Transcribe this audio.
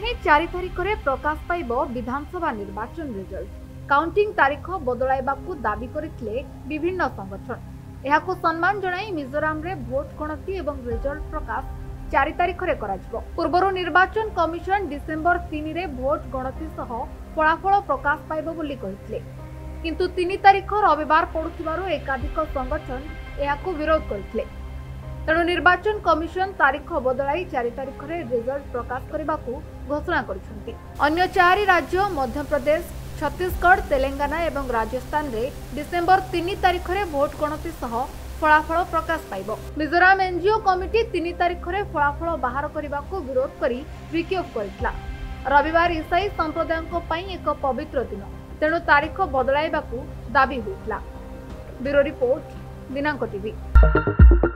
ही 4 तारिख में प्रकाश पाइब विधानसभा निर्वाचन रिजल्ट। काउंटिंग तारीख बदलाइबाकू दाबी करथिले विभिन्न संगठन। एहाको सम्मान जणाई मिजोराम रे भोट गणति एवं रिजल्ट प्रकाश 4 तारिख रे कराजिबो। पूर्वरु निर्वाचन कमिशन डिसेंबर 3 रे भोट गणति सह फलाफल प्रकाश पाइब बोली कहिथिले, किंतु 3 तारिख रविवार पड़ुथिबारु एकाधिक संगठन एहाको विरोध करथिले। तेणु निर्वाचन कमिशन तारीख बदलाई 4 तारिख रे रिजल्ट प्रकाश करने घोषणा करिसेंती। अन्य 4 राज्य मध्य प्रदेश, छत्तीसगढ़, तेलंगाना एवं राजस्थान रे डिसेंबर 3 तारिख रे भोट गणति सह फलाफल प्रकाश पाइब। मिजोराम एनजीओ कमिटी 3 तारिख रे फलाफल बाहर करने विरोध करी विक्षोभ करथिला। रविवार ईसाई संप्रदायों पई एक पवित्र दिन, तेणु तारीख बदलाइबाकू दाबी होइतला। ब्यूरो रिपोर्ट, दिनांक टीवी।